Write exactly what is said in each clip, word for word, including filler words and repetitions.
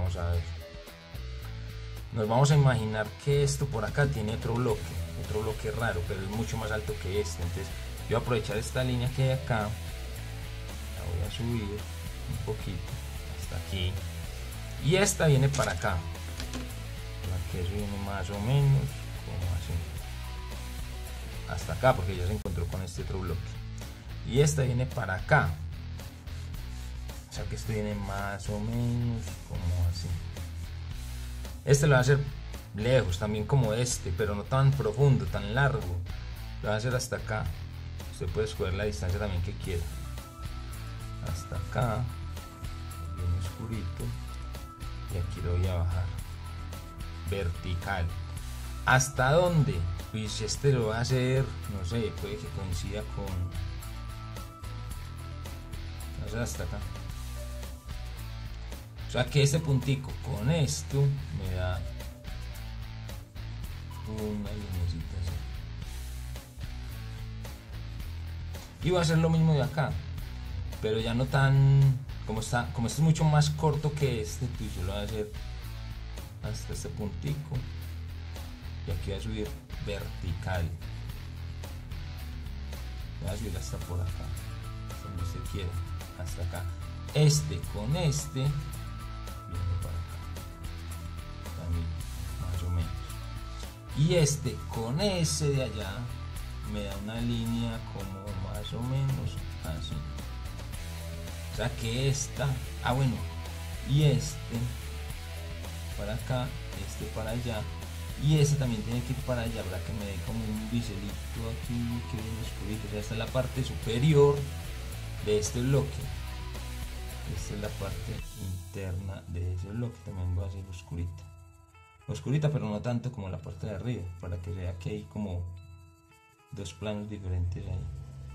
vamos a ver. Nos vamos a imaginar que esto por acá tiene otro bloque, otro bloque raro, pero es mucho más alto que este. Entonces yo voy a aprovechar esta línea que hay acá, la voy a subir un poquito hasta aquí, y esta viene para acá, para que eso viene más o menos como así, hasta acá, porque ya se encontró con este otro bloque, y esta viene para acá, o sea que esto viene más o menos como así. Este lo va a hacer lejos también como este, pero no tan profundo, tan largo, lo va a hacer hasta acá. Usted puede escoger la distancia también que quiera, hasta acá, bien oscurito, y aquí lo voy a bajar vertical. ¿Hasta dónde? Pues este lo va a hacer, no sé, puede que coincida con, no sé, hasta acá. O sea que este puntico con esto me da una linecita así. Y voy a hacer lo mismo de acá, pero ya no tan, como está, como este es mucho más corto que este, pues yo lo voy a hacer hasta este puntico, y aquí voy a subir vertical, voy a subir hasta por acá, donde se quiera, hasta acá. Este con este viene para acá también, más o menos, y este con ese de allá me da una línea como más o menos así. O sea que esta, ah bueno, y este para acá, este para allá, y este también tiene que ir para allá para que me dé como un biselito aquí que viene oscurito. O sea, esta es la parte superior de este bloque, esta es la parte interna de ese bloque, también va a ser oscurita, oscurita pero no tanto como la parte de arriba, para que vea que hay como dos planos diferentes ahí.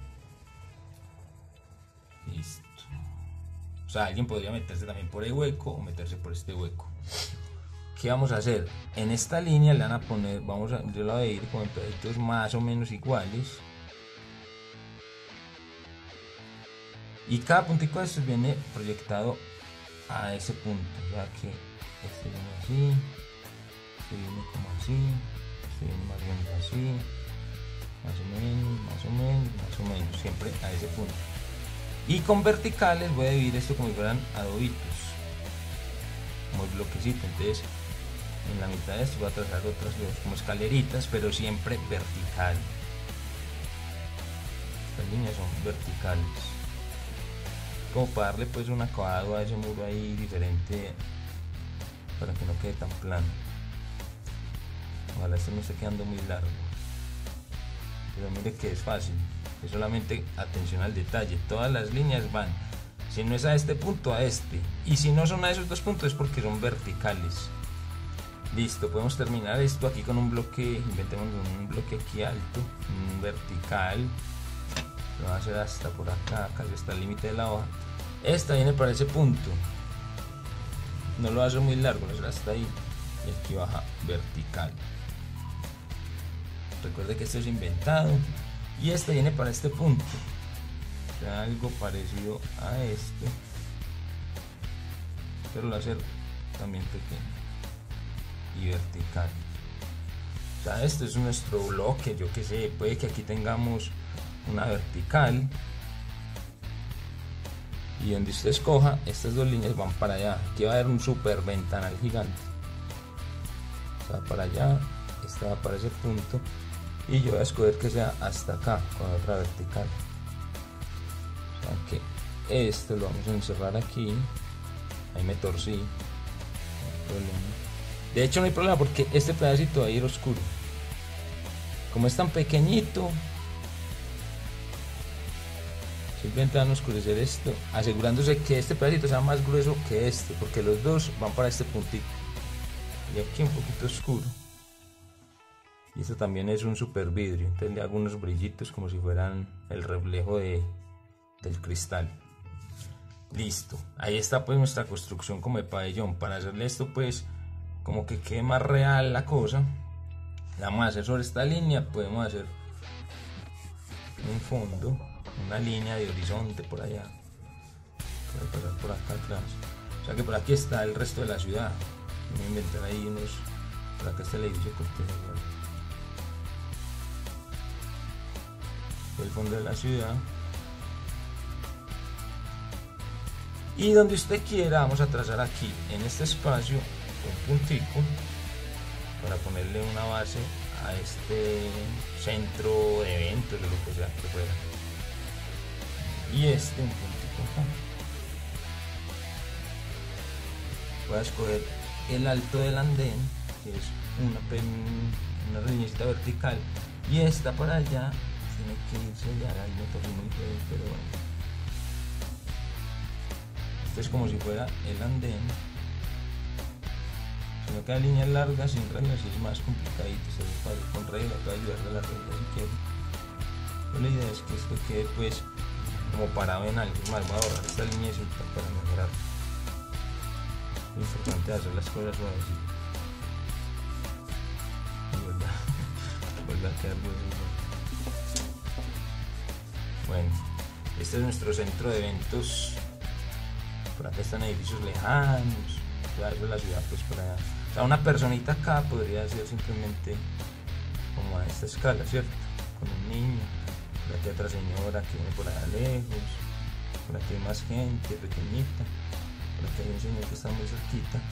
Listo. O sea, alguien podría meterse también por el hueco o meterse por este hueco. ¿Qué vamos a hacer? En esta línea le van a poner, vamos a, yo la voy a ir con pedacitos más o menos iguales. Y cada puntico de estos viene proyectado a ese punto. O sea que este viene así, este viene como así, este viene más o menos así, más o menos, más o menos, más o menos, siempre a ese punto. Y con verticales voy a dividir esto como si fueran adobitos, como el bloquecito. Entonces en la mitad de esto voy a trazar otras dos como escaleritas, pero siempre vertical. Estas líneas son verticales, como para darle pues un acabado a ese muro ahí diferente, para que no quede tan plano. Ojalá este no esté quedando muy largo, pero mire que es fácil, es solamente atención al detalle. Todas las líneas van, si no es a este punto, a este, y si no son a esos dos puntos es porque son verticales. Listo, podemos terminar esto aquí con un bloque, inventemos un bloque aquí alto, un vertical, lo voy a hacer hasta por acá, casi hasta el límite de la hoja. Esta viene para ese punto, no lo voy a hacer muy largo, lo voy a hacer hasta ahí, y aquí baja vertical. Recuerde que esto es inventado, y este viene para este punto, o sea, algo parecido a este, pero lo voy a hacer también pequeño y vertical. O sea, este es nuestro bloque, yo que sé, puede que aquí tengamos una vertical, y donde usted escoja, estas dos líneas van para allá. Aquí va a haber un super ventanal gigante, o sea, para allá, esta va para ese punto, y yo voy a escoger que sea hasta acá con otra vertical. O sea que esto lo vamos a encerrar aquí, ahí me torcí, no hay problema. De hecho no hay problema porque este pedacito va a ir oscuro, como es tan pequeñito, simplemente van a oscurecer esto, asegurándose que este pedacito sea más grueso que este, porque los dos van para este puntito, y aquí un poquito oscuro. Y esto también es un super vidrio, entonces le hago unos brillitos como si fueran el reflejo de, del cristal. Listo, ahí está pues nuestra construcción como de pabellón. Para hacerle esto pues como que quede más real la cosa, la vamos a hacer sobre esta línea. Podemos hacer un fondo, una línea de horizonte por allá, puede pasar por acá atrás. O sea que por aquí está el resto de la ciudad. Voy a inventar ahí unos, por acá está el edificio Cortés, el fondo de la ciudad, y donde usted quiera vamos a trazar aquí en este espacio un puntico para ponerle una base a este centro de eventos o lo que sea que fuera, y este un puntico acá. Voy a escoger el alto del andén, que es una, una lineecita vertical, y esta para allá tiene que irse ya, el motor muy feo, pero bueno. Esto es como si fuera el andén. Si no queda líneas largas sin reglas es más complicadito, con reglas puede ayudar a la regla si quiere. Pero la idea es que esto quede pues como parado en algo. Más voy a borrar esta línea para mejorar. Es importante hacer las cosas suaves. Y vuelve a, vuelve a quedar bueno. Bueno, este es nuestro centro de eventos. Por acá están edificios lejanos. Ya eso es la ciudad, pues por allá. O sea, una personita acá podría ser simplemente como a esta escala, ¿cierto? Con un niño. Por aquí otra señora que viene por allá lejos. Por aquí hay más gente pequeñita. Por aquí hay un señor que está muy cerquita.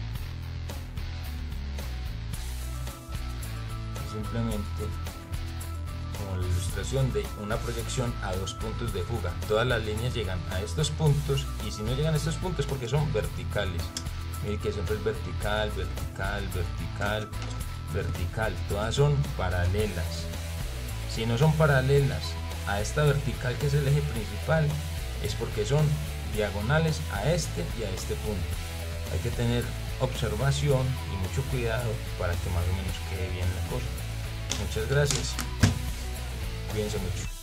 Y simplemente como la ilustración de una proyección a dos puntos de fuga. Todas las líneas llegan a estos puntos, y si no llegan a estos puntos porque son verticales. Miren que siempre es vertical, vertical, vertical, vertical. Todas son paralelas. Si no son paralelas a esta vertical, que es el eje principal, es porque son diagonales a este y a este punto. Hay que tener observación y mucho cuidado para que más o menos quede bien la cosa. Muchas gracias. Cuídense mucho.